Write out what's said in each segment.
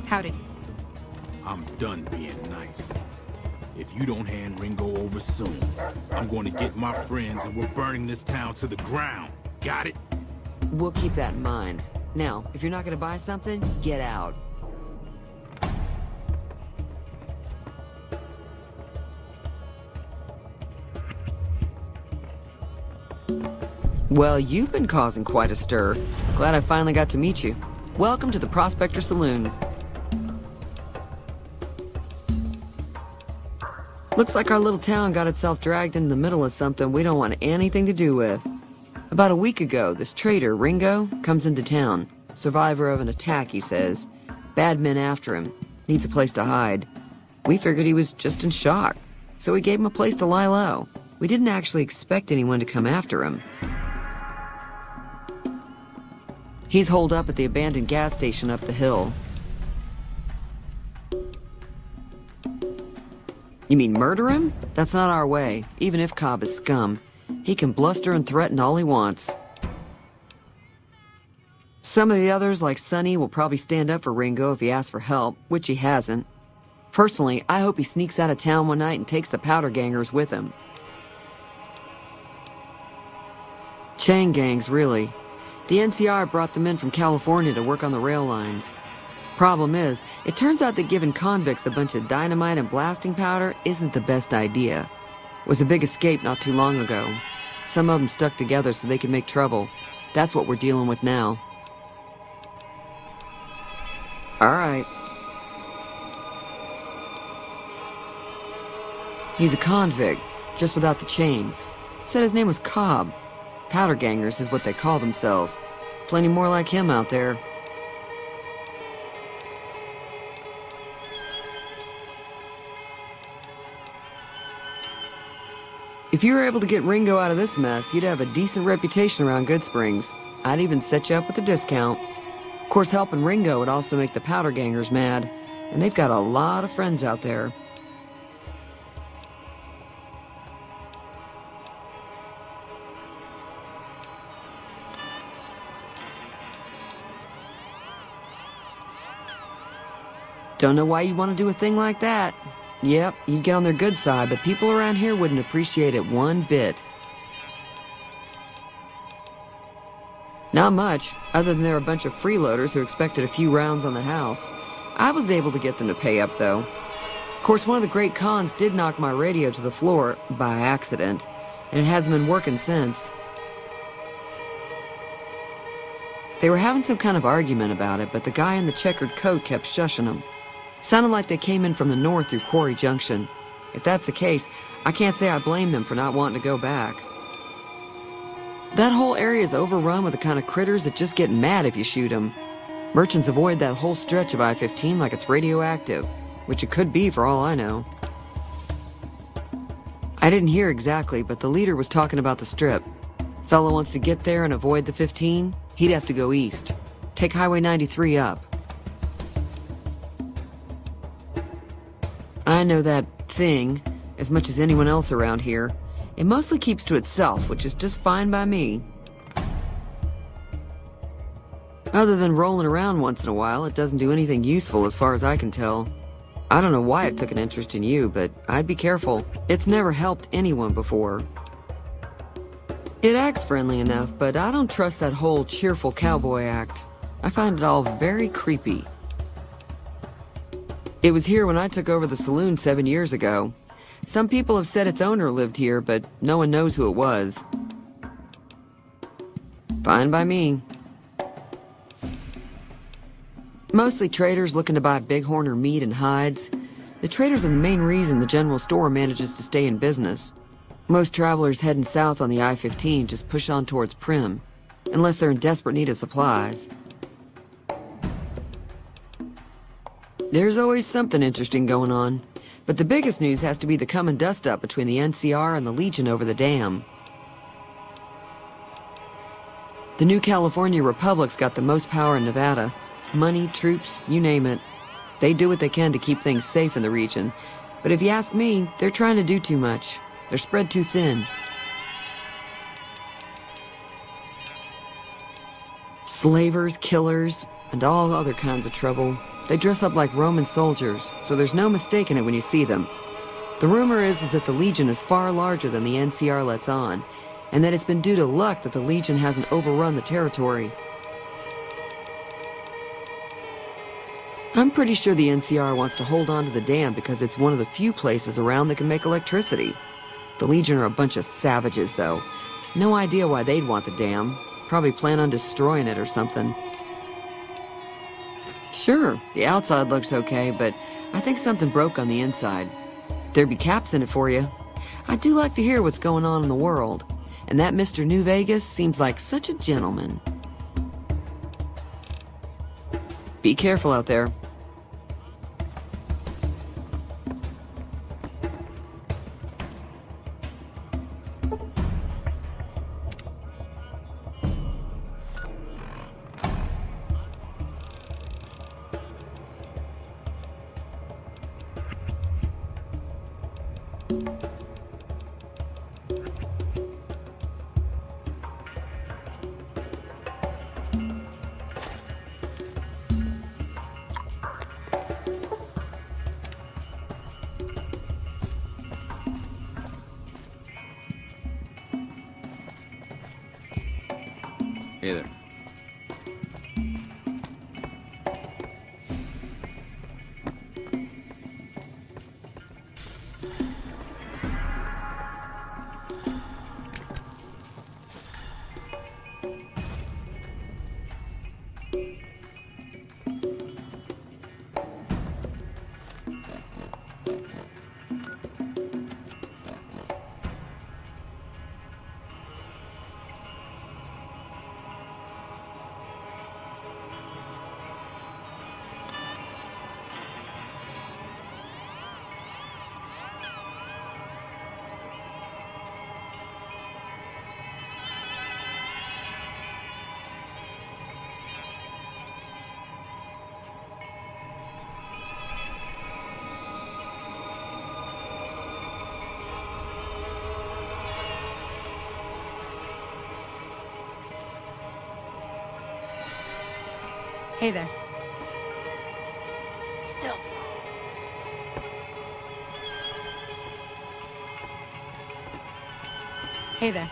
Howdy. I'm done being nice. If you don't hand Ringo over soon, I'm going to get my friends and we're burning this town to the ground. Got it? We'll keep that in mind. Now, if you're not gonna buy something, get out. Well, you've been causing quite a stir. Glad I finally got to meet you. Welcome to the Prospector Saloon. Looks like our little town got itself dragged into the middle of something we don't want anything to do with. About a week ago, this trader, Ringo, comes into town. Survivor of an attack, he says. Bad men after him. Needs a place to hide. We figured he was just in shock, so we gave him a place to lie low. We didn't actually expect anyone to come after him. He's holed up at the abandoned gas station up the hill. You mean murder him? That's not our way, even if Cobb is scum. He can bluster and threaten all he wants. Some of the others, like Sonny, will probably stand up for Ringo if he asks for help, which he hasn't. Personally, I hope he sneaks out of town one night and takes the powder gangers with him. Chain gangs, really. The NCR brought them in from California to work on the rail lines. Problem is, it turns out that giving convicts a bunch of dynamite and blasting powder isn't the best idea. It was a big escape not too long ago. Some of them stuck together so they could make trouble. That's what we're dealing with now. All right. He's a convict, just without the chains. Said his name was Cobb. Powder gangers is what they call themselves. Plenty more like him out there. If you were able to get Ringo out of this mess, you'd have a decent reputation around Goodsprings. I'd even set you up with a discount. Of course, helping Ringo would also make the powder gangers mad, and they've got a lot of friends out there. Don't know why you'd want to do a thing like that. Yep, you'd get on their good side, but people around here wouldn't appreciate it one bit. Not much, other than they're a bunch of freeloaders who expected a few rounds on the house. I was able to get them to pay up, though. Of course, one of the great cons did knock my radio to the floor, by accident, and it hasn't been working since. They were having some kind of argument about it, but the guy in the checkered coat kept shushing them. Sounded like they came in from the north through Quarry Junction. If that's the case, I can't say I blame them for not wanting to go back. That whole area is overrun with the kind of critters that just get mad if you shoot them. Merchants avoid that whole stretch of I-15 like it's radioactive, which it could be for all I know. I didn't hear exactly, but the leader was talking about the strip. Fellow wants to get there and avoid the 15, he'd have to go east. Take Highway 93 up. I know that thing as much as anyone else around here. It mostly keeps to itself, which is just fine by me. Other than rolling around once in a while, it doesn't do anything useful as far as I can tell. I don't know why it took an interest in you, but I'd be careful. It's never helped anyone before. It acts friendly enough, but I don't trust that whole cheerful cowboy act. I find it all very creepy. It was here when I took over the saloon 7 years ago. Some people have said its owner lived here, but no one knows who it was. Fine by me. Mostly traders looking to buy bighorn meat and hides. The traders are the main reason the general store manages to stay in business. Most travelers heading south on the I-15 just push on towards Primm, unless they're in desperate need of supplies. There's always something interesting going on, but the biggest news has to be the coming dust-up between the NCR and the Legion over the dam. The new California Republic's got the most power in Nevada. Money, troops, you name it. They do what they can to keep things safe in the region, but if you ask me, they're trying to do too much. They're spread too thin. Slavers, killers, and all other kinds of trouble. They dress up like Roman soldiers, so there's no mistaking it when you see them. The rumor is that the Legion is far larger than the NCR lets on, and that it's been due to luck that the Legion hasn't overrun the territory. I'm pretty sure the NCR wants to hold on to the dam because it's one of the few places around that can make electricity. The Legion are a bunch of savages, though. No idea why they'd want the dam. Probably plan on destroying it or something. Sure, the outside looks okay, but I think something broke on the inside. There'd be caps in it for you. I do like to hear what's going on in the world. And that Mr. New Vegas seems like such a gentleman. Be careful out there. Hey there. Hey there. Stealth. Hey there.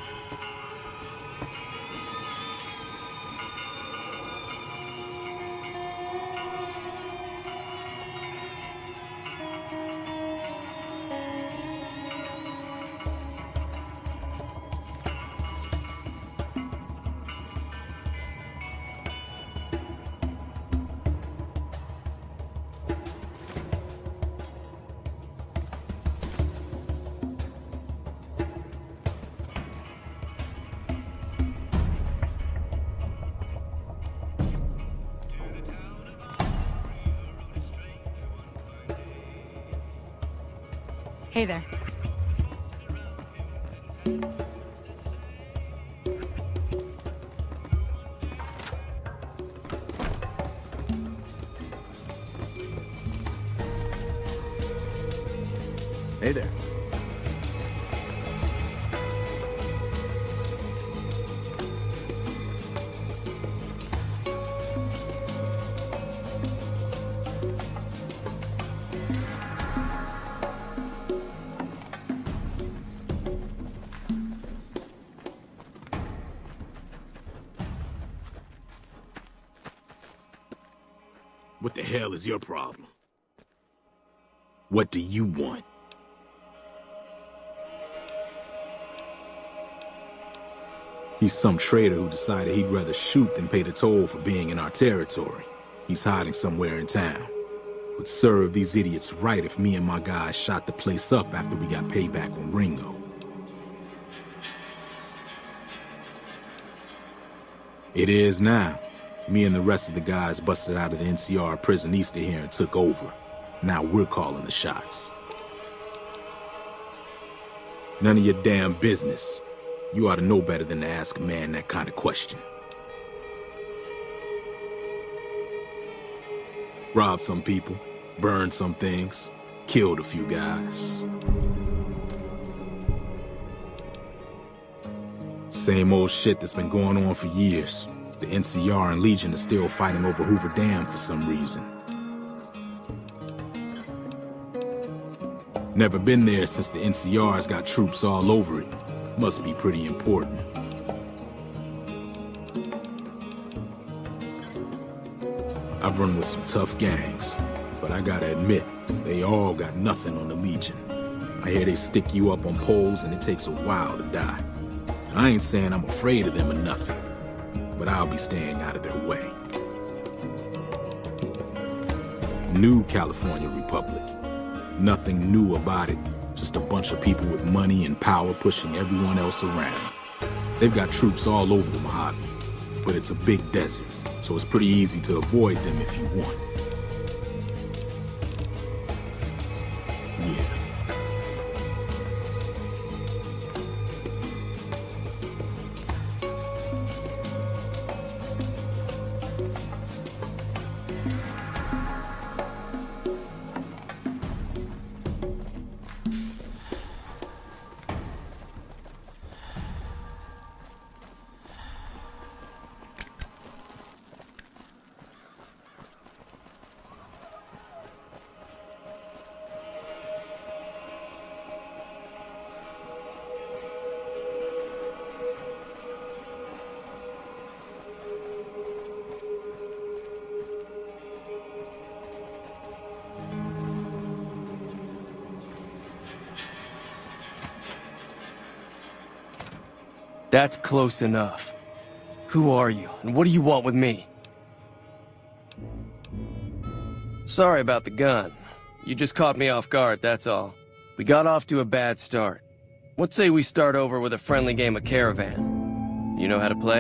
Hey there. Hey there. What the hell is your problem? What do you want? He's some traitor who decided he'd rather shoot than pay the toll for being in our territory. He's hiding somewhere in town. Would serve these idiots right if me and my guys shot the place up after we got payback on Ringo. It is now. Me and the rest of the guys busted out of the NCR prison east of here and took over. Now we're calling the shots. None of your damn business. You ought to know better than to ask a man that kind of question. Robbed some people, burned some things, killed a few guys. Same old shit that's been going on for years. The NCR and Legion are still fighting over Hoover Dam for some reason. Never been there since the NCR's got troops all over it. Must be pretty important. I've run with some tough gangs, but I gotta admit, they all got nothing on the Legion. I hear they stick you up on poles and it takes a while to die. I ain't saying I'm afraid of them or nothing, but I'll be staying out of their way. New California Republic. Nothing new about it, just a bunch of people with money and power pushing everyone else around. They've got troops all over the Mojave, but it's a big desert, so it's pretty easy to avoid them if you want. Yeah. That's close enough. Who are you, and what do you want with me? Sorry about the gun. You just caught me off guard, that's all. We got off to a bad start. What say we start over with a friendly game of Caravan? You know how to play?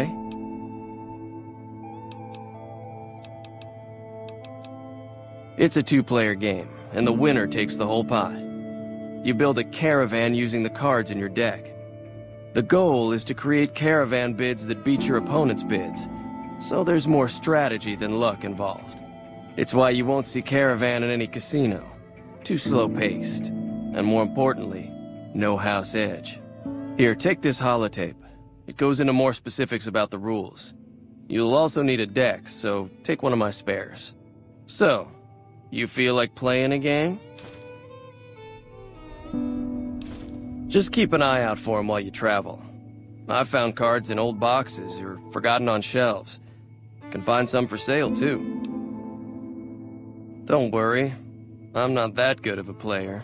It's a two-player game, and the winner takes the whole pot. You build a caravan using the cards in your deck. The goal is to create caravan bids that beat your opponent's bids, so there's more strategy than luck involved. It's why you won't see caravan in any casino. Too slow-paced, and more importantly, no house edge. Here, take this holotape. It goes into more specifics about the rules. You'll also need a deck, so take one of my spares. So, you feel like playing a game? Just keep an eye out for them while you travel. I've found cards in old boxes or forgotten on shelves. Can find some for sale, too. Don't worry, I'm not that good of a player.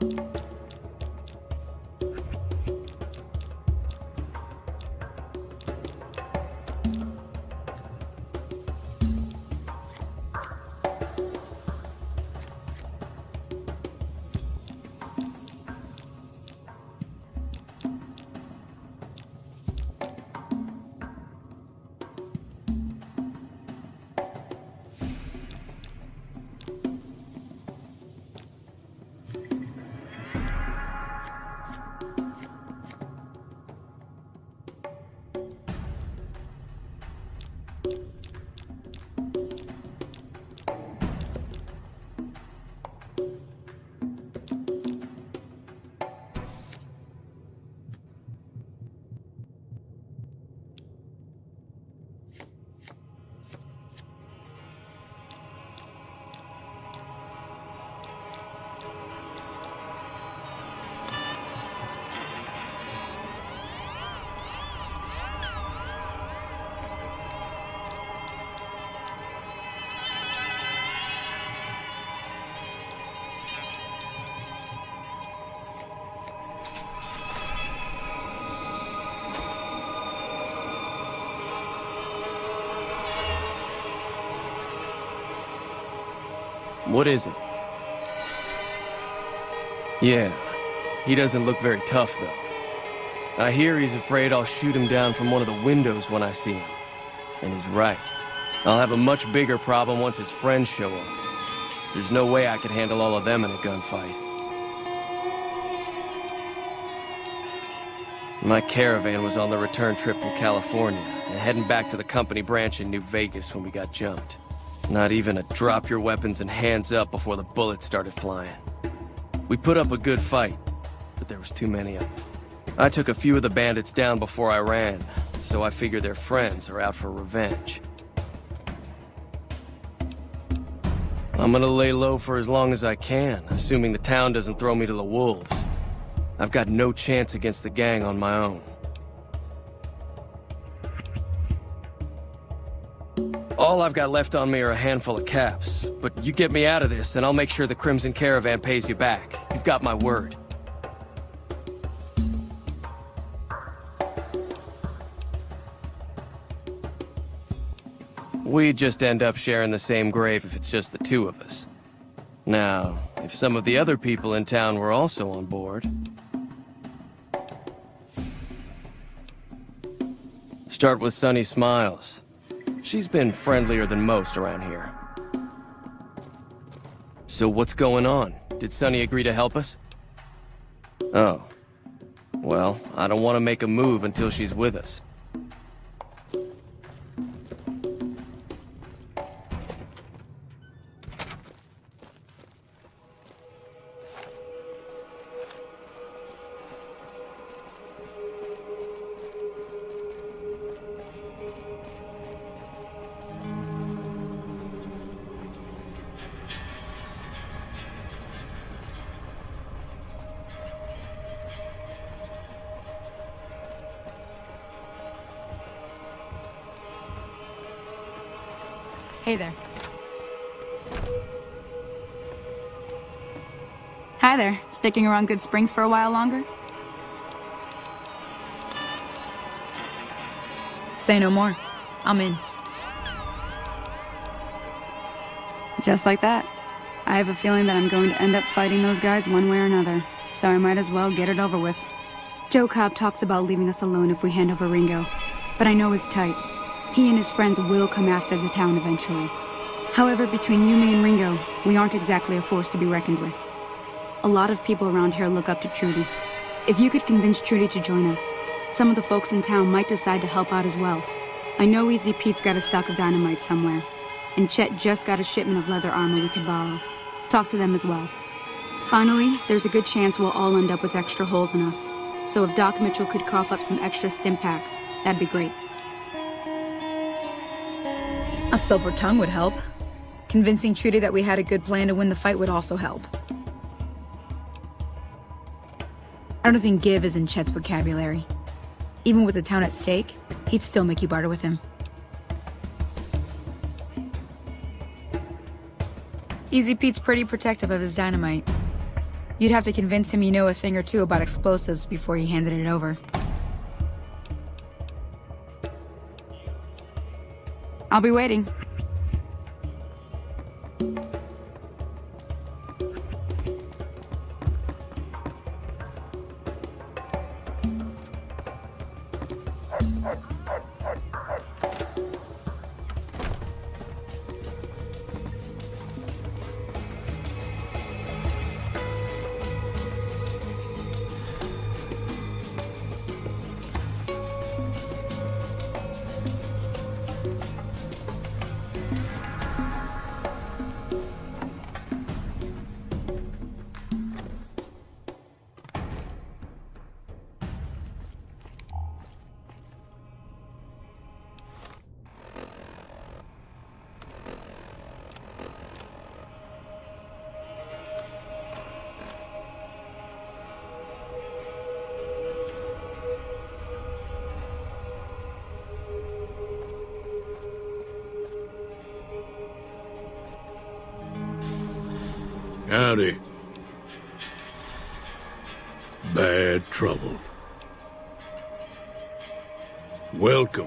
What is it? Yeah, he doesn't look very tough, though. I hear he's afraid I'll shoot him down from one of the windows when I see him. And he's right. I'll have a much bigger problem once his friends show up. There's no way I could handle all of them in a gunfight. My caravan was on the return trip from California, and heading back to the company branch in New Vegas when we got jumped. Not even a drop your weapons and hands up before the bullets started flying. We put up a good fight, but there was too many of them. I took a few of the bandits down before I ran, so I figure their friends are out for revenge. I'm gonna lay low for as long as I can, assuming the town doesn't throw me to the wolves. I've got no chance against the gang on my own. All I've got left on me are a handful of caps, but you get me out of this and I'll make sure the Crimson Caravan pays you back. You've got my word. We'd just end up sharing the same grave if it's just the two of us. Now, if some of the other people in town were also on board... Start with Sunny Smiles. She's been friendlier than most around here. So what's going on? Did Sunny agree to help us? Oh. Well, I don't want to make a move until she's with us. Hey there. Hi there. Sticking around Good Springs for a while longer? Say no more. I'm in. Just like that. I have a feeling that I'm going to end up fighting those guys one way or another, so I might as well get it over with. Joe Cobb talks about leaving us alone if we hand over Ringo, but I know he's tight. He and his friends will come after the town eventually. However, between you, me, and Ringo, we aren't exactly a force to be reckoned with. A lot of people around here look up to Trudy. If you could convince Trudy to join us, some of the folks in town might decide to help out as well. I know Easy Pete's got a stock of dynamite somewhere, and Chet just got a shipment of leather armor we could borrow. Talk to them as well. Finally, there's a good chance we'll all end up with extra holes in us. So if Doc Mitchell could cough up some extra stim packs, that'd be great. A silver tongue would help. Convincing Trudy that we had a good plan to win the fight would also help. I don't think give is in Chet's vocabulary. Even with the town at stake, he'd still make you barter with him. Easy Pete's pretty protective of his dynamite. You'd have to convince him you know a thing or two about explosives before he handed it over. I'll be waiting. Howdy. Bad trouble. Welcome.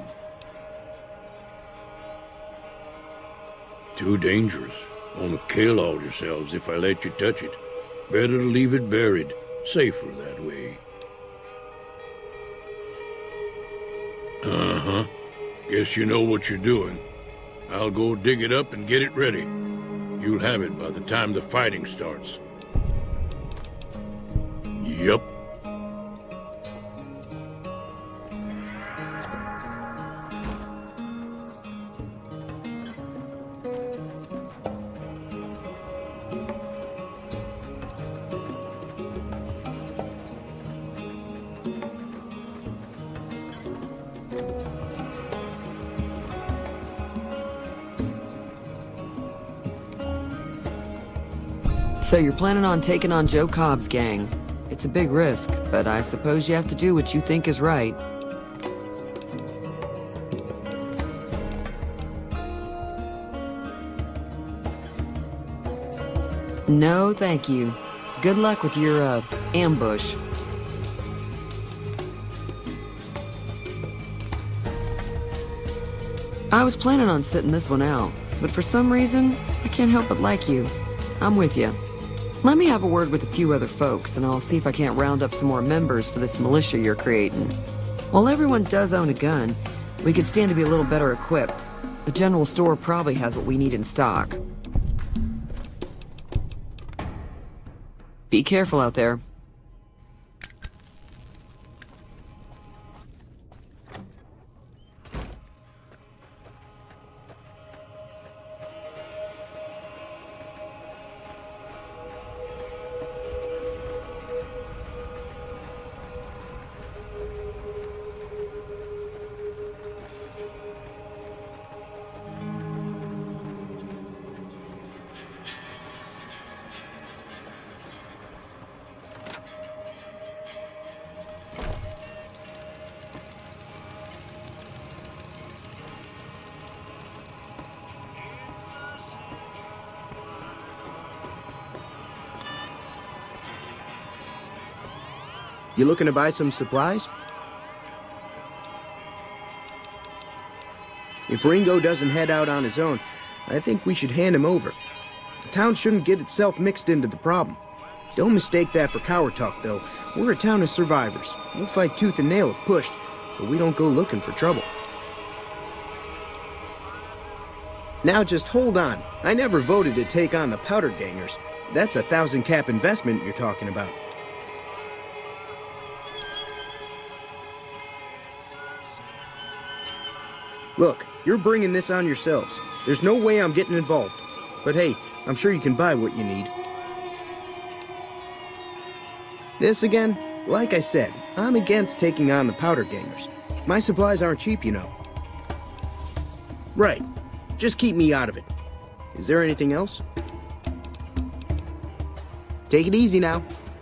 Too dangerous. Wanna kill all yourselves if I let you touch it. Better to leave it buried. Safer that way. Uh-huh. Guess you know what you're doing. I'll go dig it up and get it ready. You'll have it by the time the fighting starts. Yup. So you're planning on taking on Joe Cobb's gang. It's a big risk, but I suppose you have to do what you think is right. No, thank you. Good luck with your, ambush. I was planning on sitting this one out, but for some reason, I can't help but like you. I'm with you. Let me have a word with a few other folks, and I'll see if I can't round up some more members for this militia you're creating. While everyone does own a gun, we could stand to be a little better equipped. The general store probably has what we need in stock. Be careful out there. You looking to buy some supplies? If Ringo doesn't head out on his own, I think we should hand him over. The town shouldn't get itself mixed into the problem. Don't mistake that for coward talk, though. We're a town of survivors. We'll fight tooth and nail if pushed, but we don't go looking for trouble. Now just hold on. I never voted to take on the Powder Gangers. That's a 1,000-cap investment you're talking about. Look, you're bringing this on yourselves. There's no way I'm getting involved. But hey, I'm sure you can buy what you need. This again? Like I said, I'm against taking on the Powder Gangers. My supplies aren't cheap, you know. Right. Just keep me out of it. Is there anything else? Take it easy now.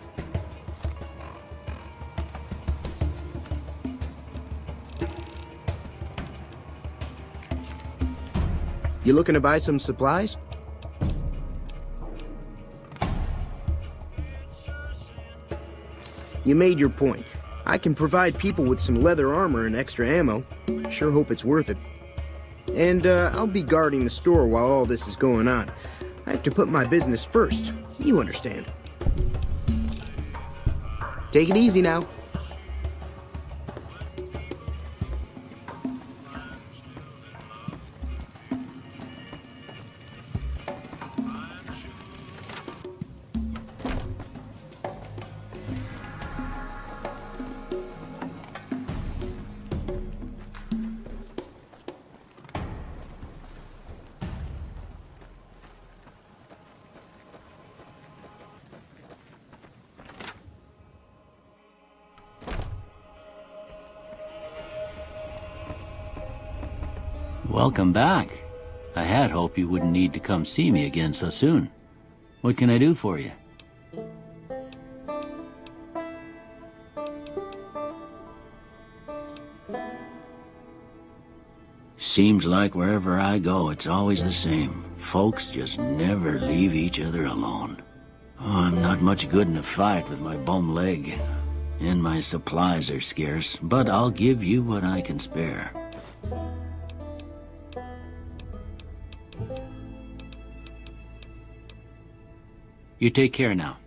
You looking to buy some supplies? You made your point. I can provide people with some leather armor and extra ammo. Sure hope it's worth it. And, I'll be guarding the store while all this is going on. I have to put my business first. You understand. Take it easy now. Welcome back. I had hoped you wouldn't need to come see me again so soon. What can I do for you? Seems like wherever I go, it's always the same. Folks just never leave each other alone. Oh, I'm not much good in a fight with my bum leg. And my supplies are scarce, but I'll give you what I can spare. You take care now.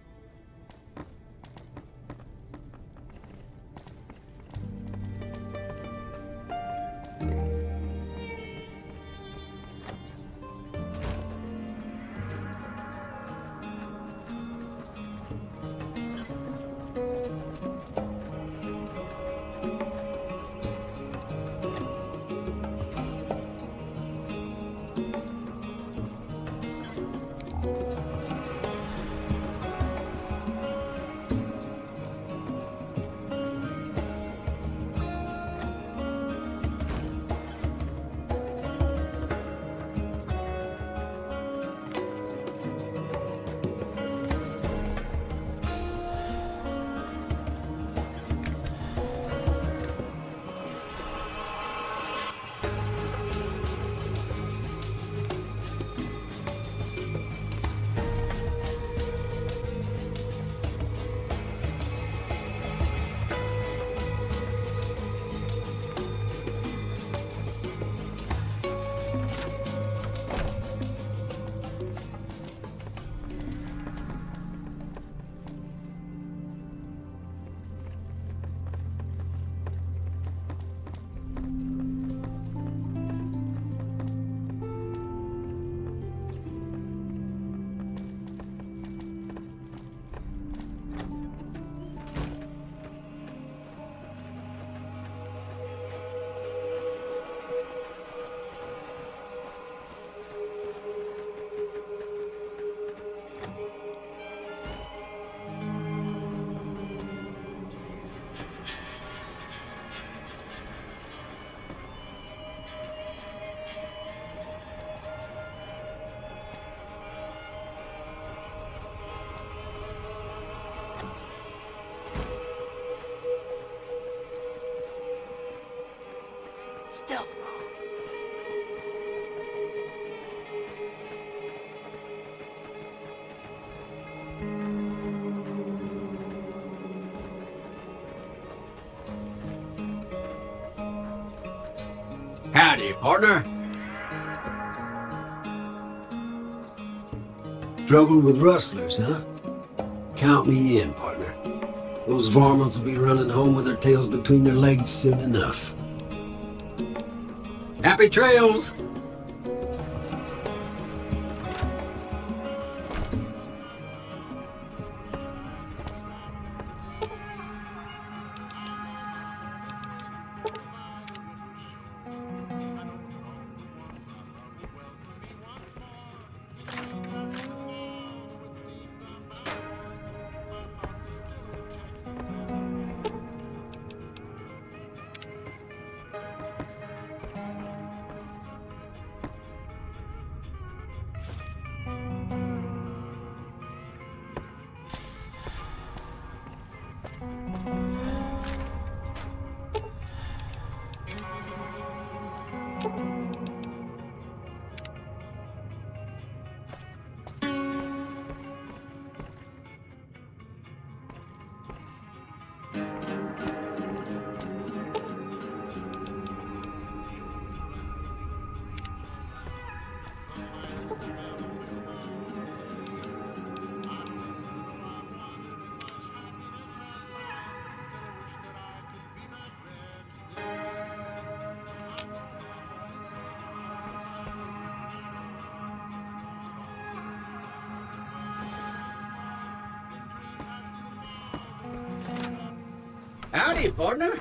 Stealth mode. Howdy, partner. Trouble with rustlers, huh? Count me in, partner. Those varmints will be running home with their tails between their legs soon enough. Happy trails! Howdy, partner.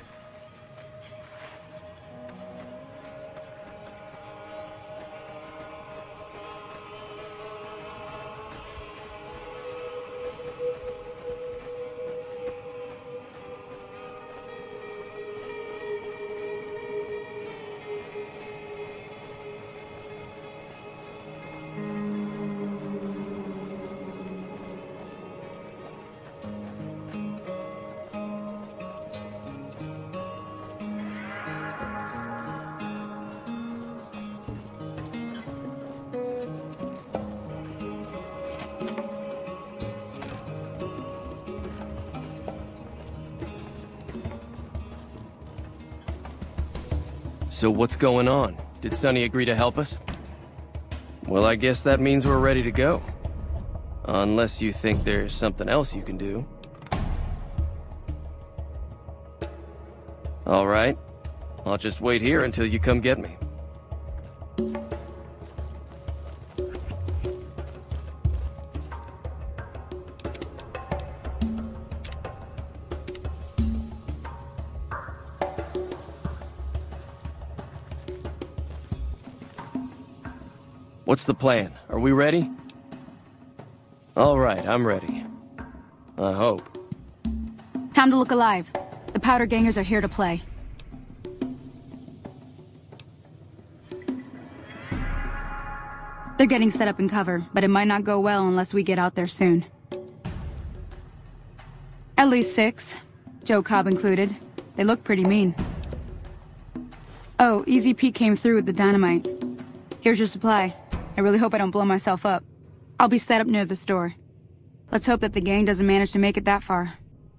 So what's going on? Did Sonny agree to help us? Well, I guess that means we're ready to go. Unless you think there's something else you can do. All right. I'll just wait here until you come get me. What's the plan? Are we ready? All right, I'm ready. I hope. Time to look alive. The Powder Gangers are here to play. They're getting set up in cover, but it might not go well unless we get out there soon. At least 6, Joe Cobb included. They look pretty mean. Oh, Easy Pete came through with the dynamite. Here's your supply. I really hope I don't blow myself up. I'll be set up near the store. Let's hope that the gang doesn't manage to make it that far.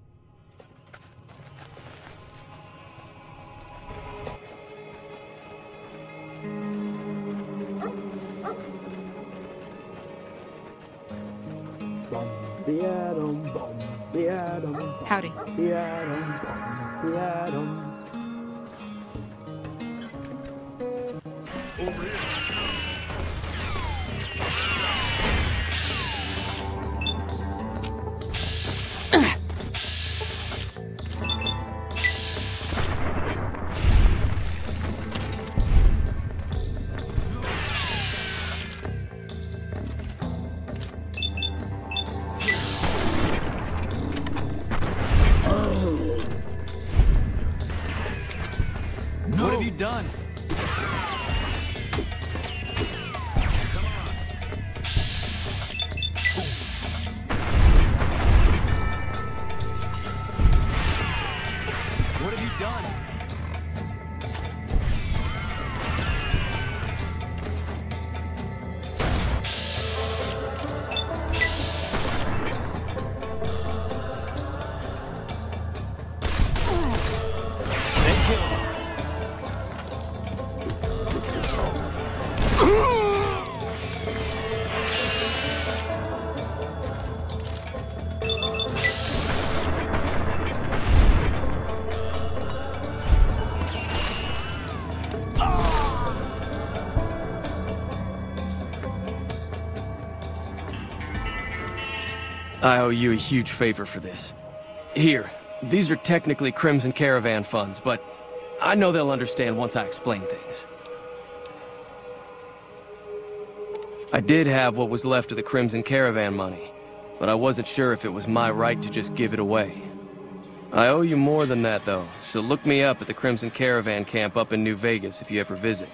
Howdy. What have you done? What have you done? They killed him. I owe you a huge favor for this. Here, these are technically Crimson Caravan funds, but I know they'll understand once I explain things. I did have what was left of the Crimson Caravan money, but I wasn't sure if it was my right to just give it away. I owe you more than that, though, so look me up at the Crimson Caravan camp up in New Vegas if you ever visit.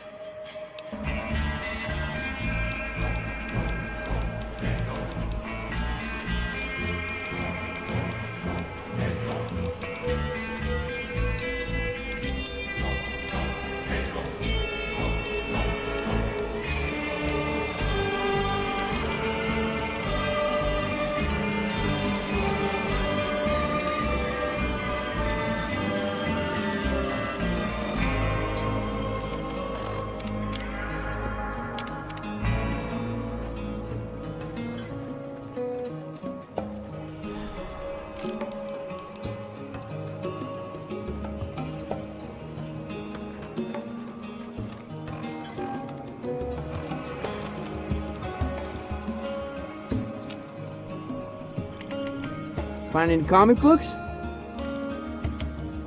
Find any comic books?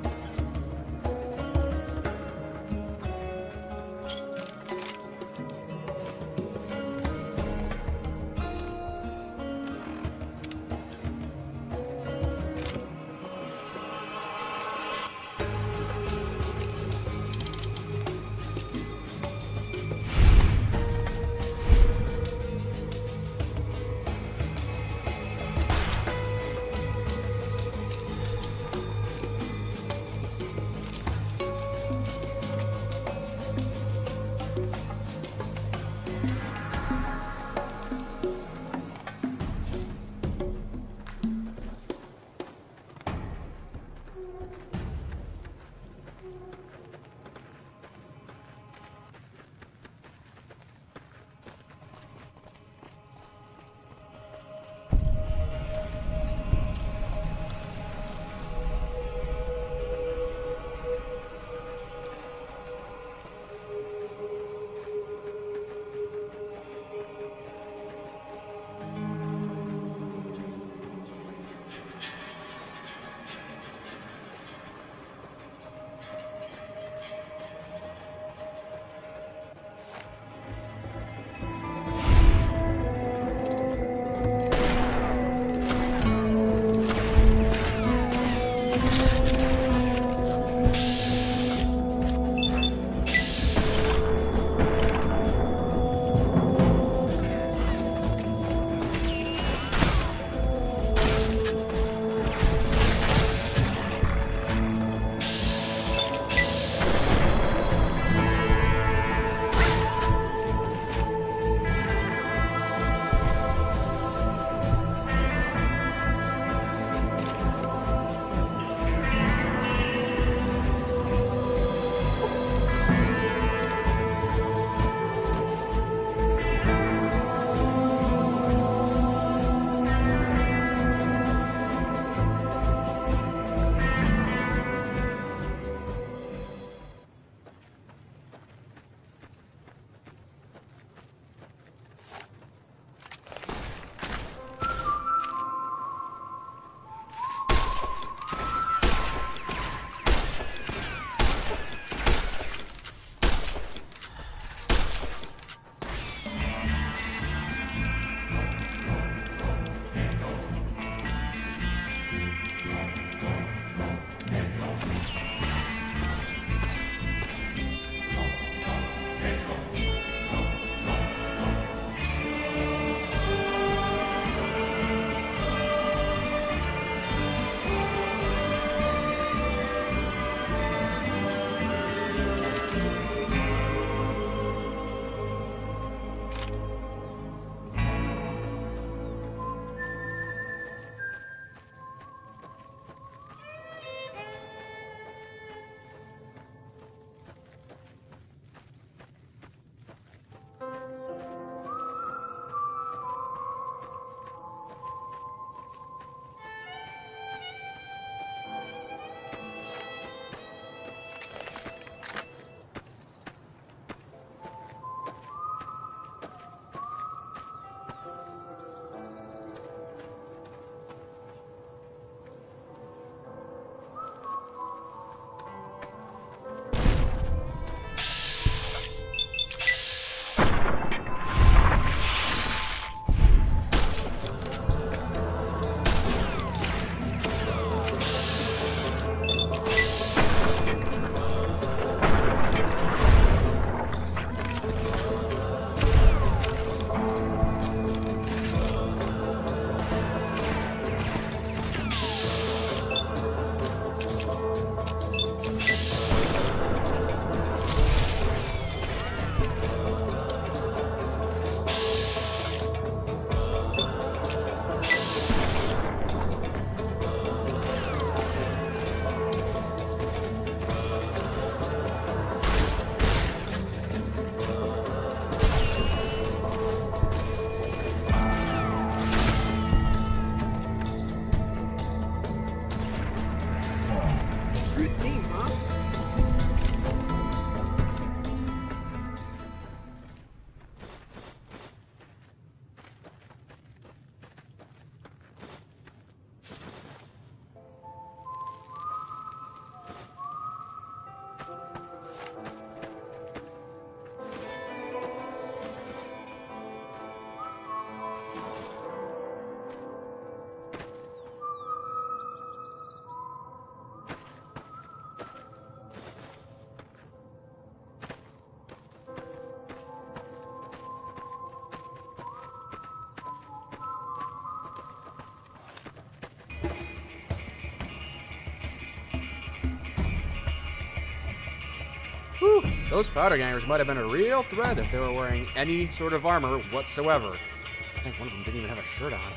Whew, those powder gangers might have been a real threat if they were wearing any sort of armor whatsoever. I think one of them didn't even have a shirt on.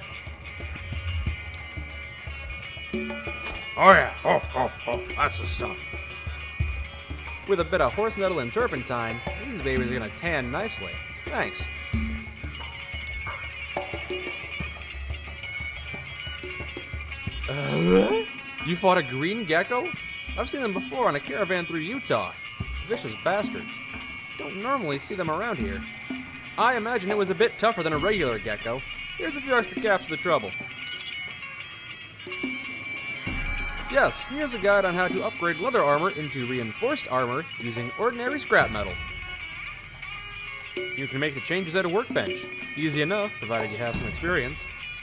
Oh yeah, oh, that's the stuff. With a bit of horse metal and turpentine, these babies are gonna tan nicely. Thanks. You fought a green gecko? I've seen them before on a caravan through Utah. Vicious bastards. Don't normally see them around here. I imagine it was a bit tougher than a regular gecko. Here's a few extra caps for the trouble. Yes, here's a guide on how to upgrade leather armor into reinforced armor using ordinary scrap metal. You can make the changes at a workbench. Easy enough, provided you have some experience.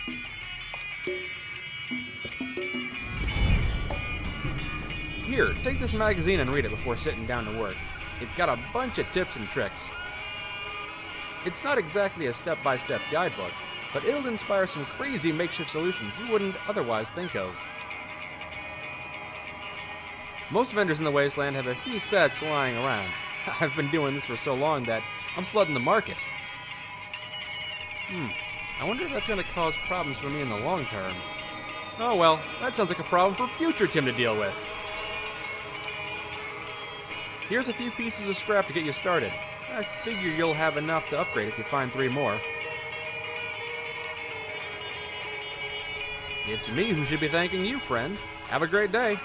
Here, take this magazine and read it before sitting down to work. It's got a bunch of tips and tricks. It's not exactly a step-by-step guidebook, but it'll inspire some crazy makeshift solutions you wouldn't otherwise think of. Most vendors in the wasteland have a few sets lying around. I've been doing this for so long that I'm flooding the market. I wonder if that's going to cause problems for me in the long term. Oh well, that sounds like a problem for future Tim to deal with. Here's a few pieces of scrap to get you started. I figure you'll have enough to upgrade if you find 3 more. It's me who should be thanking you, friend. Have a great day.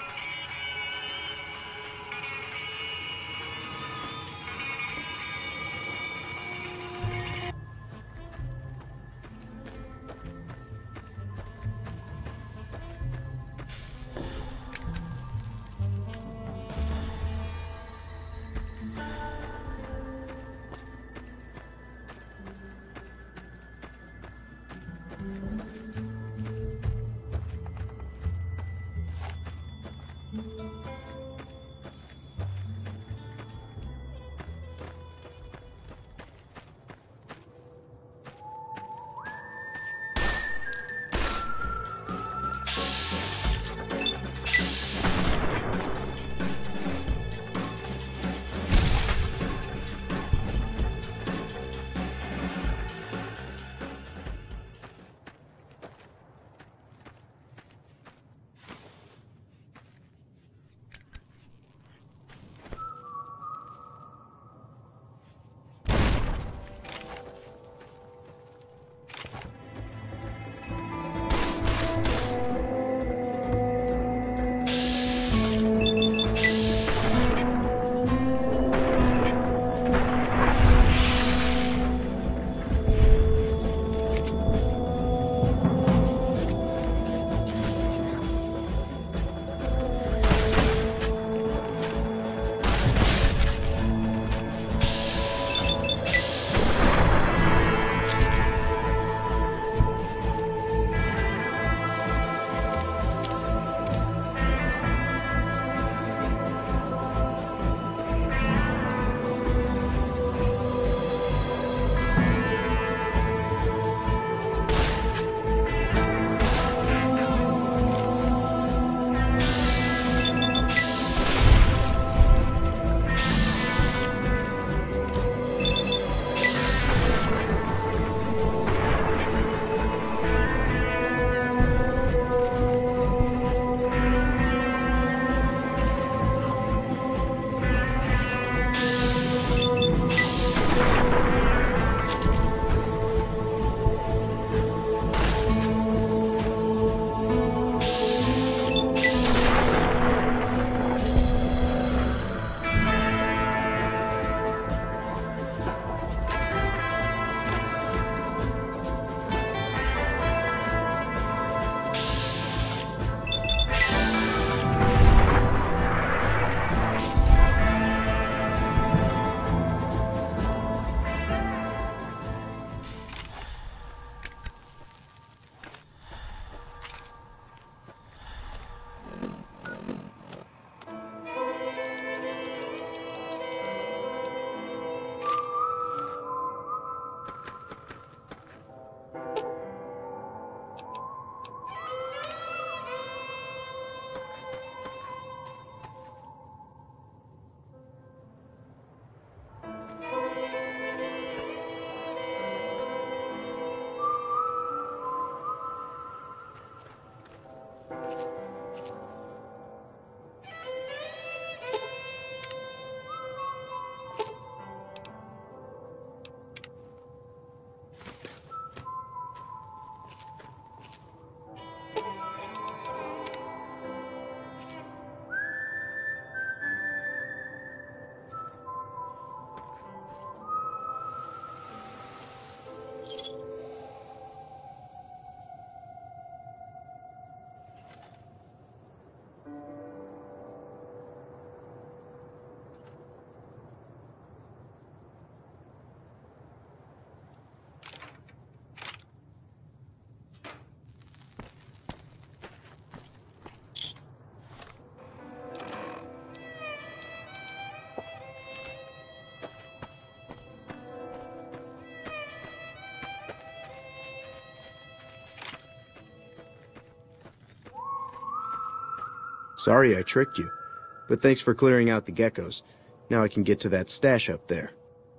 Sorry I tricked you, but thanks for clearing out the geckos. Now I can get to that stash up there.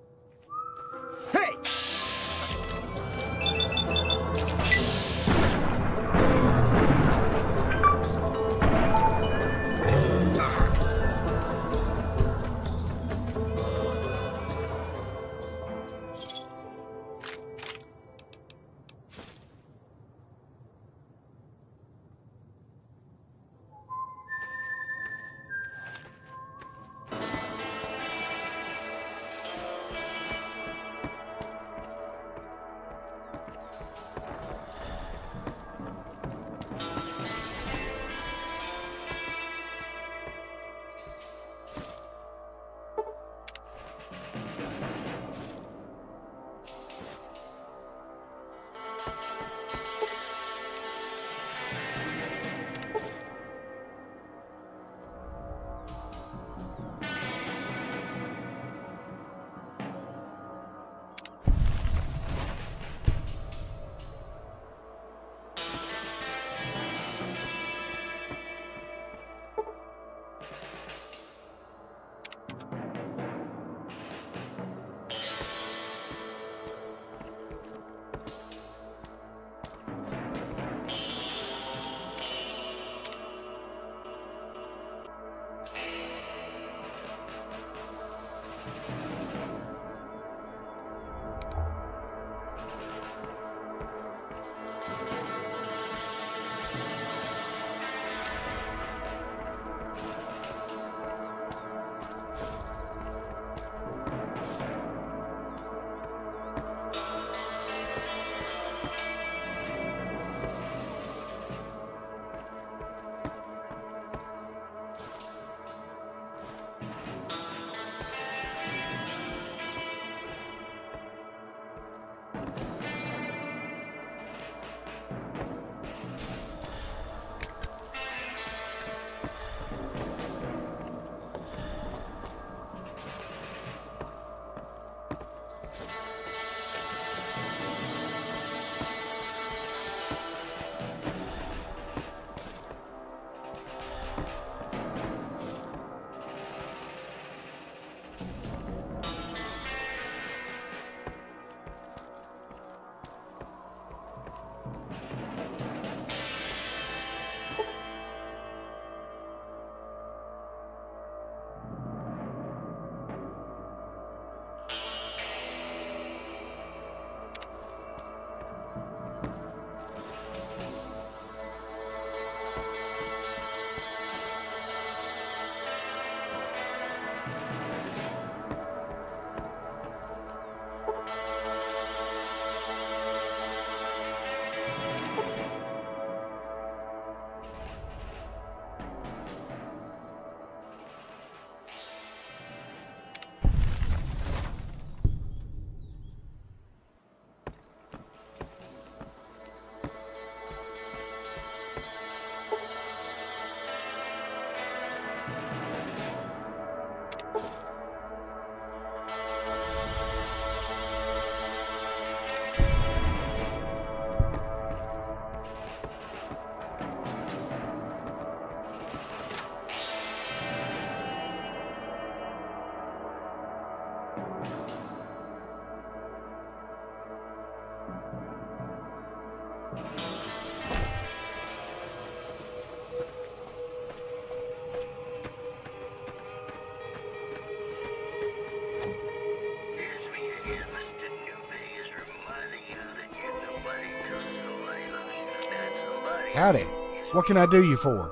Howdy. What can I do you for?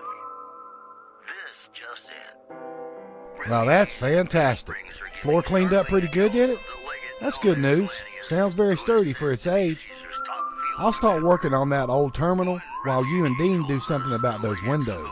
Well, that's fantastic. Floor cleaned up pretty good, did it? That's good news. Sounds very sturdy for its age. I'll start working on that old terminal while you and Dean do something about those windows.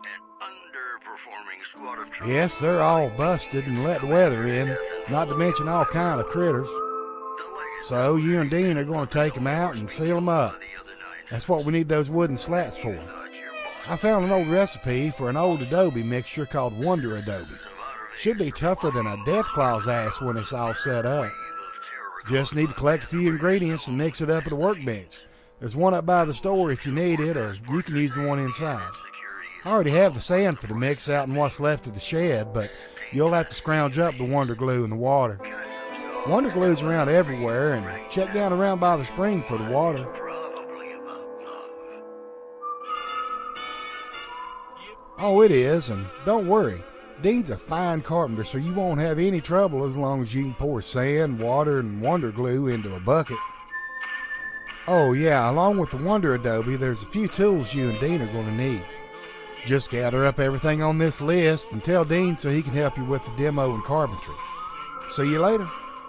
Yes, they're all busted and let the weather in, not to mention all kind of critters. So you and Dean are going to take them out and seal them up. That's what we need those wooden slats for. I found an old recipe for an old adobe mixture called Wonder Adobe. Should be tougher than a Deathclaw's ass when it's all set up. Just need to collect a few ingredients and mix it up at a workbench. There's one up by the store if you need it, or you can use the one inside. I already have the sand for the mix out in what's left of the shed, but you'll have to scrounge up the Wonder Glue in the water. Wonder Glue's around everywhere, and check down around by the spring for the water. Oh, it is, and don't worry. Dean's a fine carpenter, so you won't have any trouble as long as you can pour sand, water, and Wonder Glue into a bucket. Oh yeah, along with the Wonder Adobe, there's a few tools you and Dean are going to need. Just gather up everything on this list and tell Dean so he can help you with the demo and carpentry. See you later.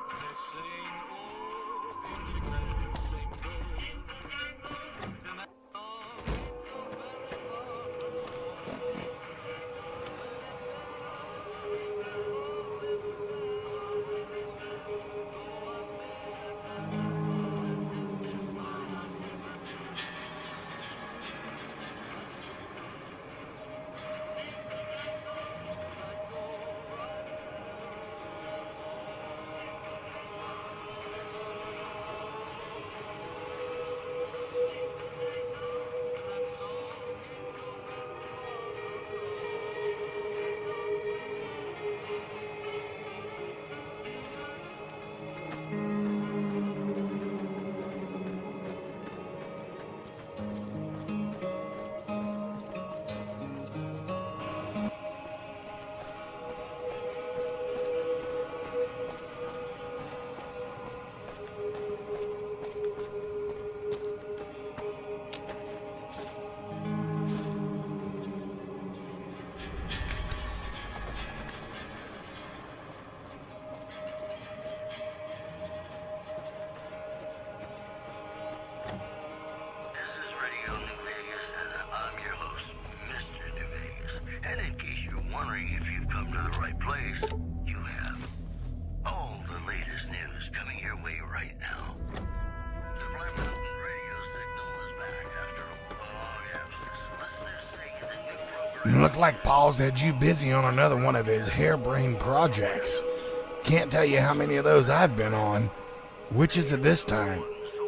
Looks like Paul's had you busy on another one of his harebrained projects. Can't tell you how many of those I've been on. Which is it this time?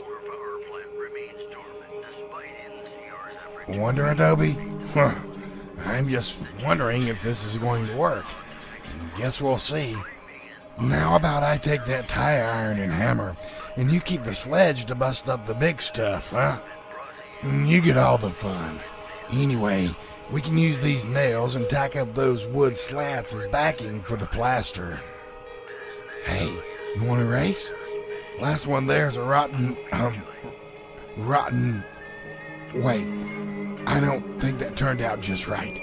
Wonder Adobe? I'm just wondering if this is going to work. Guess we'll see. Now about I take that tie iron and hammer, and you keep the sledge to bust up the big stuff, huh? You get all the fun. Anyway, we can use these nails and tack up those wood slats as backing for the plaster. Hey, you want to race? Last one there's a rotten... Wait, I don't think that turned out just right.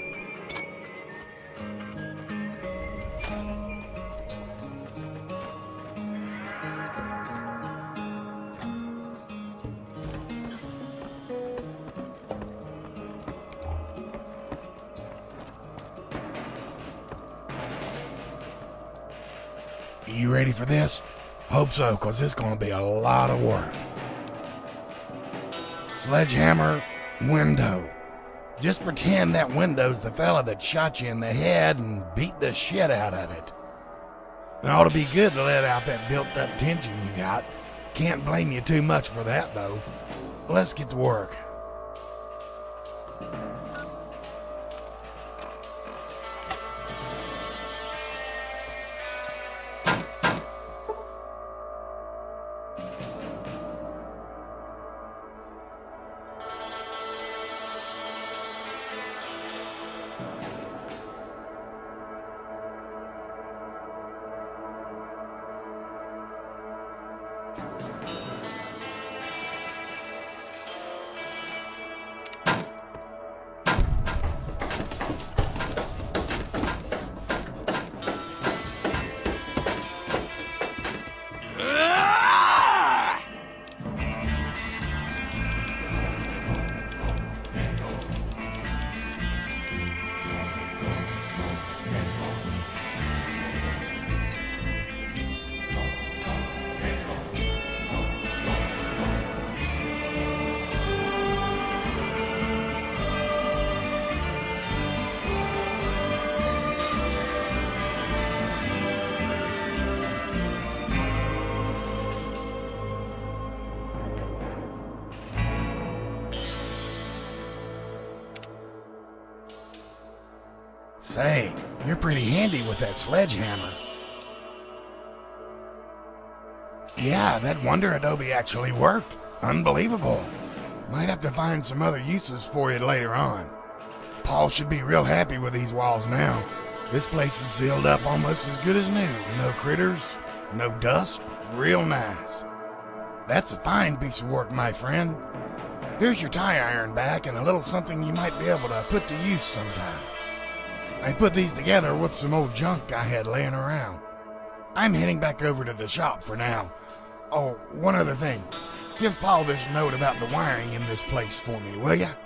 You ready for this? Hope so, because it's going to be a lot of work. Sledgehammer, window. Just pretend that window's the fella that shot you in the head and beat the shit out of it. It ought to be good to let out that built-up tension you got. Can't blame you too much for that, though. Let's get to work. Say, you're pretty handy with that sledgehammer. Yeah, that Wonder Adobe actually worked. Unbelievable. Might have to find some other uses for it later on. Paul should be real happy with these walls now. This place is sealed up almost as good as new. No critters, no dust, real nice. That's a fine piece of work, my friend. Here's your tie iron back and a little something you might be able to put to use sometime. I put these together with some old junk I had laying around. I'm heading back over to the shop for now. Oh, one other thing. Give Paul this note about the wiring in this place for me, will ya?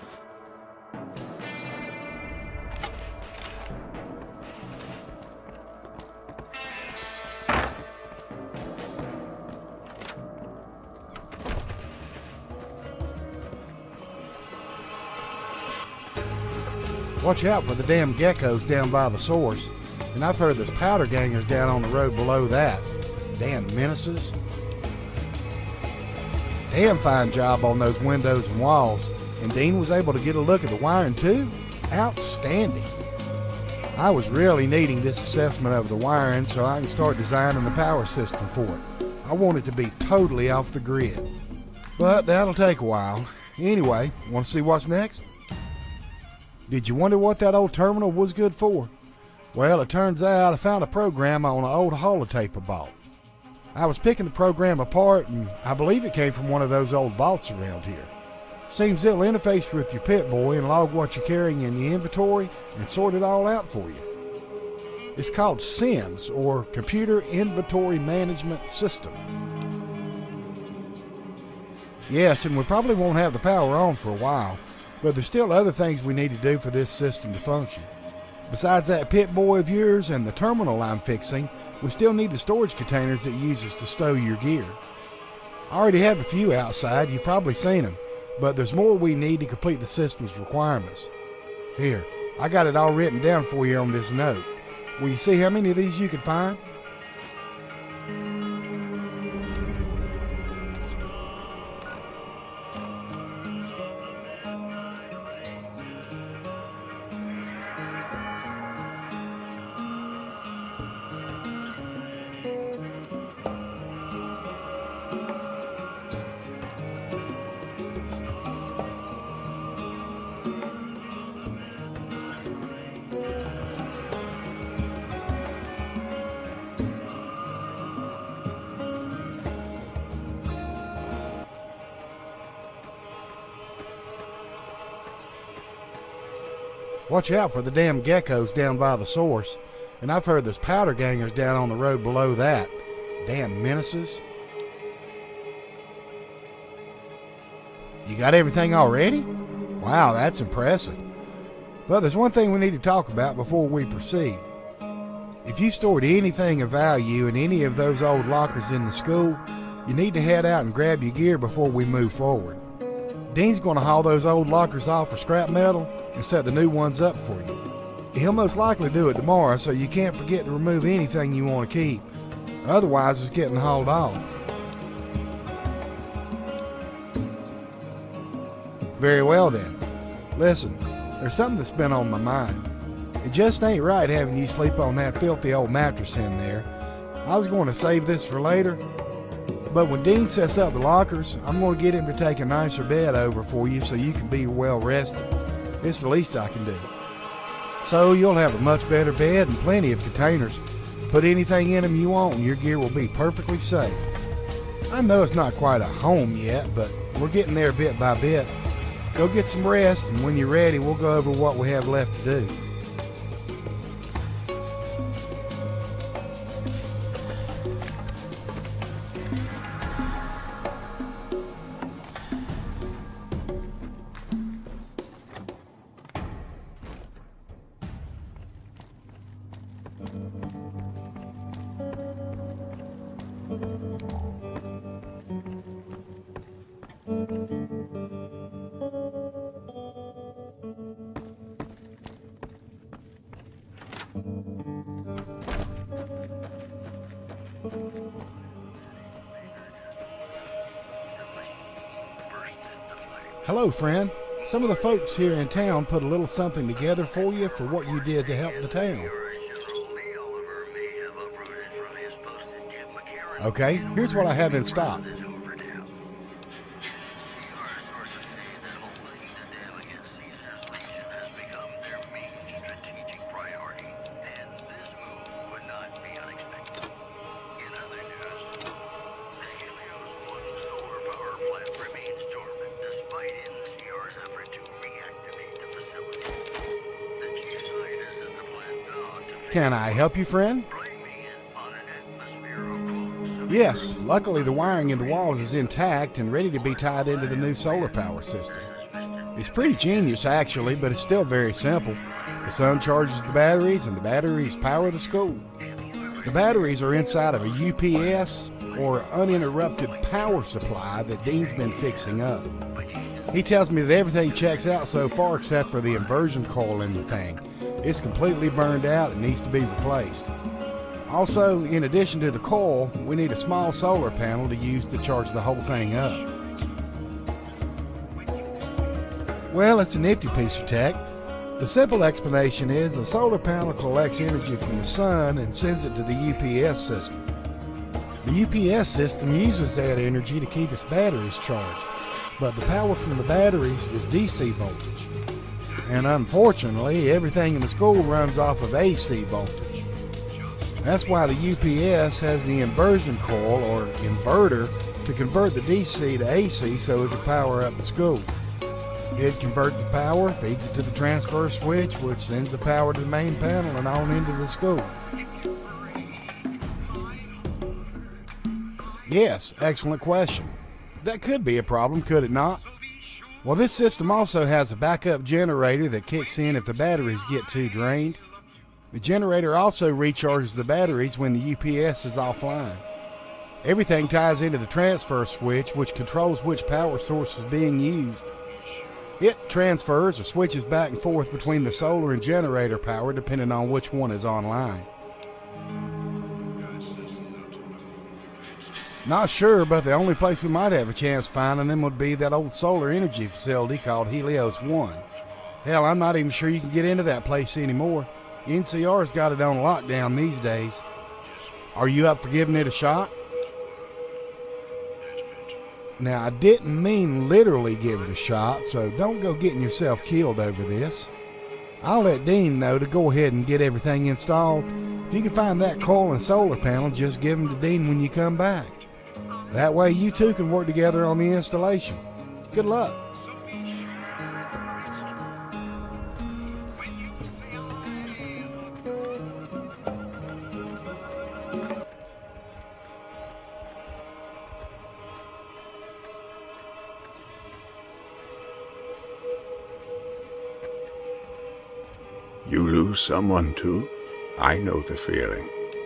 Watch out for the damn geckos down by the source. And I've heard there's powder gangers down on the road below that. Damn menaces. Damn fine job on those windows and walls. And Dean was able to get a look at the wiring too? Outstanding. I was really needing this assessment of the wiring so I can start designing the power system for it. I want it to be totally off the grid. But that'll take a while. Anyway, want to see what's next? Did you wonder what that old terminal was good for? Well, it turns out I found a program on an old holotape I bought. I was picking the program apart, and I believe it came from one of those old vaults around here. Seems it'll interface with your Pip-Boy and log what you're carrying in the inventory and sort it all out for you. It's called SIMS, or Computer Inventory Management System. Yes, and we probably won't have the power on for a while, but there's still other things we need to do for this system to function. Besides that Pip-Boy of yours and the terminal I'm fixing, we still need the storage containers that uses to stow your gear. I already have a few outside, you've probably seen them, but there's more we need to complete the system's requirements. Here, I got it all written down for you on this note. Will you see how many of these you can find? Watch out for the damn geckos down by the source. And I've heard there's powder gangers down on the road below that. Damn menaces. You got everything already? Wow, that's impressive. But there's one thing we need to talk about before we proceed. If you stored anything of value in any of those old lockers in the school, you need to head out and grab your gear before we move forward. Dean's going to haul those old lockers off for scrap metal and set the new ones up for you. He'll most likely do it tomorrow, so you can't forget to remove anything you want to keep. Otherwise, it's getting hauled off. Very well then. Listen, there's something that's been on my mind. It just ain't right having you sleep on that filthy old mattress in there. I was going to save this for later, but when Dean sets up the lockers, I'm going to get him to take a nicer bed over for you so you can be well rested. It's the least I can do. So you'll have a much better bed and plenty of containers. Put anything in them you want and your gear will be perfectly safe. I know it's not quite a home yet, but we're getting there bit by bit. Go get some rest, and when you're ready, we'll go over what we have left to do. Hello, friend. Some of the folks here in town put a little something together for you for what you did to help the town. Okay, here's what I have in stock. Can I help you, friend? Yes, luckily the wiring in the walls is intact and ready to be tied into the new solar power system. It's pretty genius, actually, but it's still very simple. The sun charges the batteries, and the batteries power the school. The batteries are inside of a UPS, or uninterrupted power supply, that Dean's been fixing up. He tells me that everything checks out so far except for the inversion coil in the thing. It's completely burned out and needs to be replaced. Also, in addition to the coil, we need a small solar panel to use to charge the whole thing up. Well, it's a nifty piece of tech. The simple explanation is the solar panel collects energy from the sun and sends it to the UPS system. The UPS system uses that energy to keep its batteries charged, but the power from the batteries is DC voltage. And unfortunately, everything in the school runs off of AC voltage. That's why the UPS has the inversion coil, or inverter, to convert the DC to AC so it can power up the school. It converts the power, feeds it to the transfer switch, which sends the power to the main panel and on into the school. Yes, excellent question. That could be a problem, could it not? Well, this system also has a backup generator that kicks in if the batteries get too drained. The generator also recharges the batteries when the UPS is offline. Everything ties into the transfer switch, which controls which power source is being used. It transfers or switches back and forth between the solar and generator power depending on which one is online. Not sure, but the only place we might have a chance finding them would be that old solar energy facility called Helios 1. Hell, I'm not even sure you can get into that place anymore. NCR's got it on lockdown these days. Are you up for giving it a shot? Now, I didn't mean literally give it a shot, so don't go getting yourself killed over this. I'll let Dean know to go ahead and get everything installed. If you can find that coil and solar panel, just give them to Dean when you come back. That way you two can work together on the installation. Good luck. You lose someone too? I know the feeling.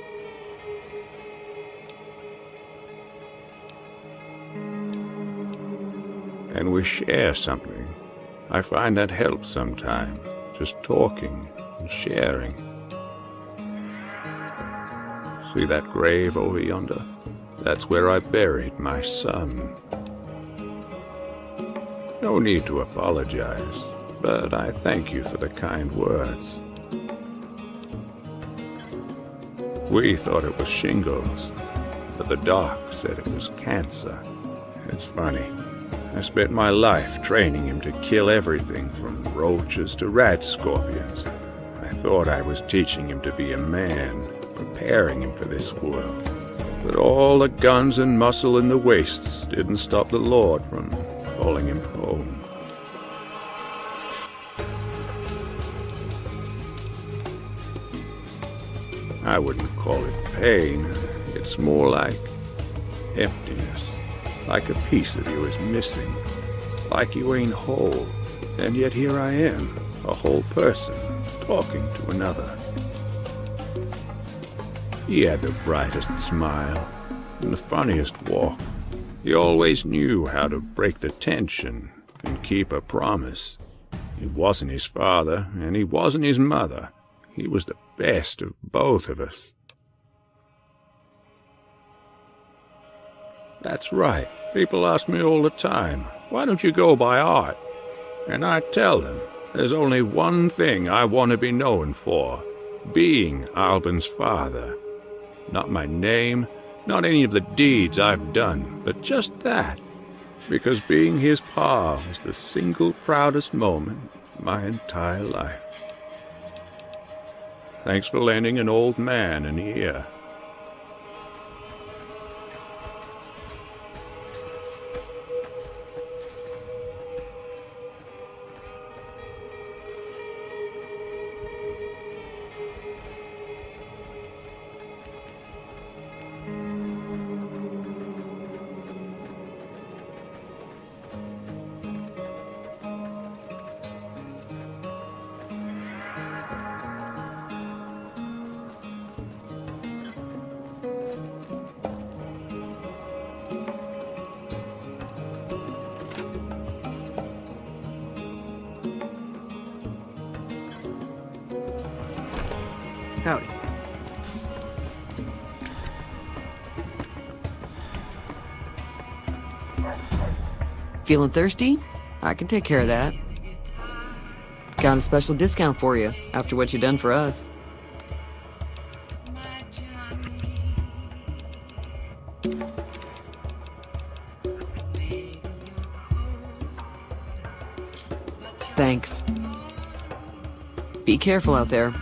And we share something. I find that helps sometimes, just talking and sharing. See that grave over yonder? That's where I buried my son. No need to apologize, but I thank you for the kind words. We thought it was shingles, but the doc said it was cancer. It's funny. I spent my life training him to kill everything from roaches to rat scorpions. I thought I was teaching him to be a man, preparing him for this world. But all the guns and muscle in the wastes didn't stop the Lord from calling him home. I wouldn't call it pain. It's more like emptiness. Like a piece of you is missing. Like you ain't whole. And yet here I am, a whole person, talking to another. He had the brightest smile and the funniest walk. He always knew how to break the tension and keep a promise. He wasn't his father, and he wasn't his mother. He was the best of both of us. That's right. People ask me all the time, why don't you go by Art? And I tell them there's only one thing I want to be known for, being Albin's father. Not my name, not any of the deeds I've done, but just that. Because being his pa was the single proudest moment of my entire life. Thanks for lending an old man an ear. Howdy. Feeling thirsty? I can take care of that. Got a special discount for you after what you done for us. Thanks. Be careful out there.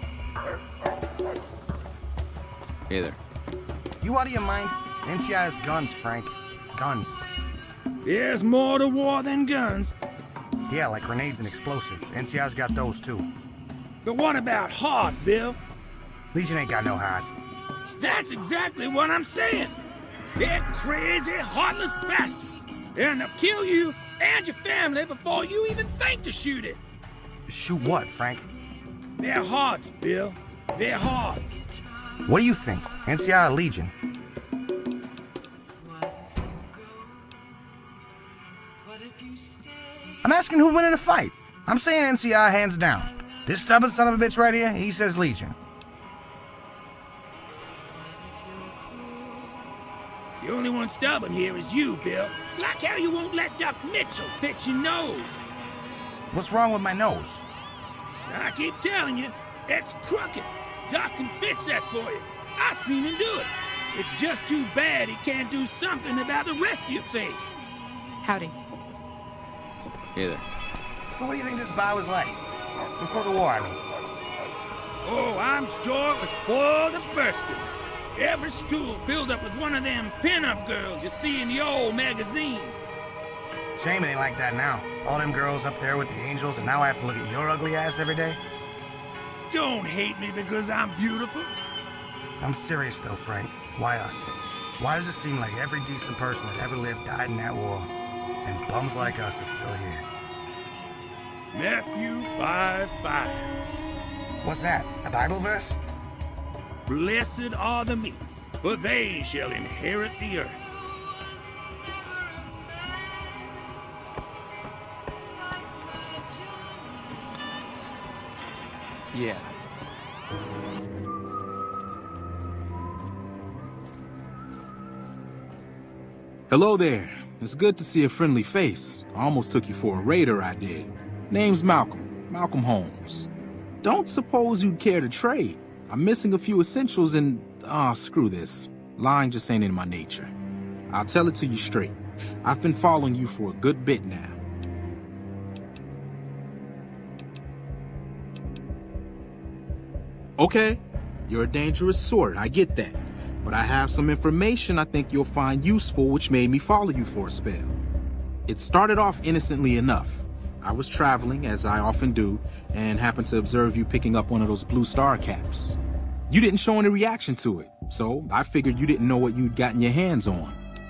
Hey there. You out of your mind? NCI has guns, Frank. Guns. There's more to war than guns. Yeah, like grenades and explosives. NCI's got those, too. But what about heart, Bill? Legion ain't got no heart. That's exactly what I'm saying. They're crazy, heartless bastards. And they'll kill you and your family before you even think to shoot it. Shoot what, Frank? Their hearts, Bill. Their hearts. What do you think? NCI or Legion? I'm asking who'd win in a fight. I'm saying NCI hands down. This stubborn son of a bitch right here, he says Legion. The only one stubborn here is you, Bill. Like how you won't let Doc Mitchell fix your nose. What's wrong with my nose? I keep telling you, it's crooked. Doc can fix that for you. I seen him do it. It's just too bad he can't do something about the rest of your face. Howdy. Hey there. So what do you think this bar was like? Before the war, I mean. Oh, I'm sure it was full to bursting. Every stool filled up with one of them pin-up girls you see in the old magazines. Shame it ain't like that now. All them girls up there with the angels, and now I have to look at your ugly ass every day? Don't hate me because I'm beautiful. I'm serious though, Frank. Why us? Why does it seem like every decent person that ever lived died in that war, and bums like us are still here? Matthew 5:5. What's that? A Bible verse? Blessed are the meek, for they shall inherit the earth. Yeah. Hello there. It's good to see a friendly face. I almost took you for a raider, I did. Name's Malcolm. Malcolm Holmes. Don't suppose you'd care to trade. I'm missing a few essentials and... screw this. Lying just ain't in my nature. I'll tell it to you straight. I've been following you for a good bit now. Okay, you're a dangerous sort, I get that. But I have some information I think you'll find useful which made me follow you for a spell. It started off innocently enough. I was traveling, as I often do, and happened to observe you picking up one of those Blue Star caps. You didn't show any reaction to it, so I figured you didn't know what you'd gotten your hands on.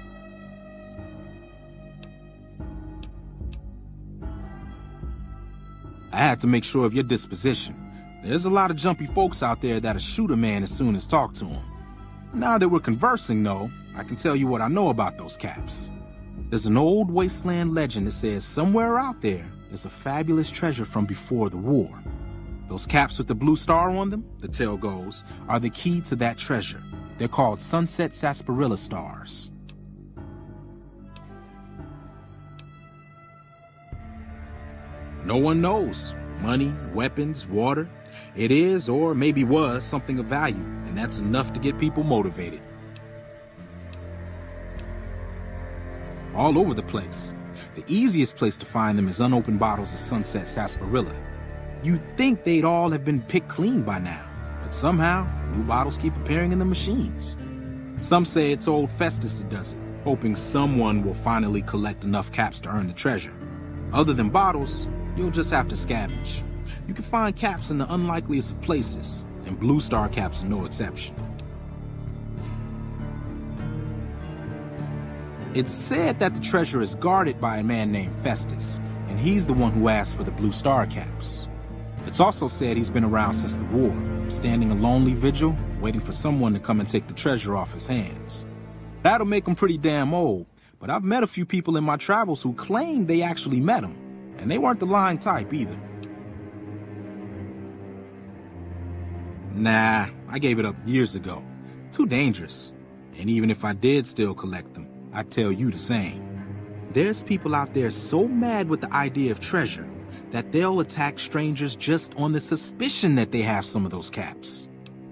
I had to make sure of your disposition. There's a lot of jumpy folks out there that'll shoot a man as soon as talk to him. Now that we're conversing, though, I can tell you what I know about those caps. There's an old wasteland legend that says somewhere out there is a fabulous treasure from before the war. Those caps with the blue star on them, the tale goes, are the key to that treasure. They're called Sunset Sarsaparilla Stars. No one knows. Money, weapons, water. It is, or maybe was, something of value, and that's enough to get people motivated. All over the place. The easiest place to find them is unopened bottles of Sunset Sarsaparilla. You'd think they'd all have been picked clean by now, but somehow, new bottles keep appearing in the machines. Some say it's old Festus that does it, hoping someone will finally collect enough caps to earn the treasure. Other than bottles, you'll just have to scavenge. You can find caps in the unlikeliest of places, and Blue Star caps are no exception. It's said that the treasure is guarded by a man named Festus, and he's the one who asked for the Blue Star caps. It's also said he's been around since the war, standing a lonely vigil, waiting for someone to come and take the treasure off his hands. That'll make him pretty damn old, but I've met a few people in my travels who claim they actually met him, and they weren't the lying type either. Nah, I gave it up years ago. Too dangerous. And even if I did still collect them, I'd tell you the same. There's people out there so mad with the idea of treasure that they'll attack strangers just on the suspicion that they have some of those caps.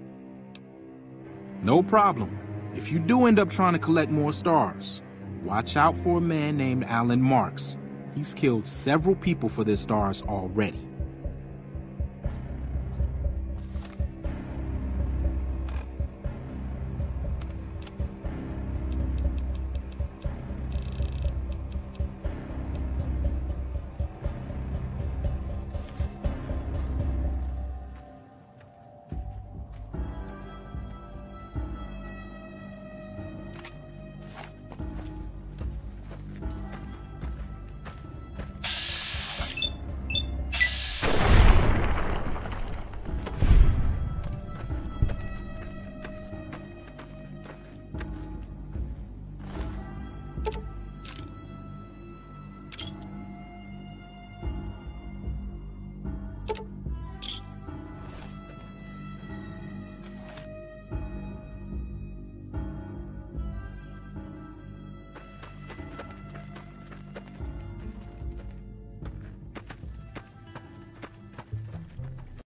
No problem. If you do end up trying to collect more stars, watch out for a man named Alan Marks. He's killed several people for their stars already.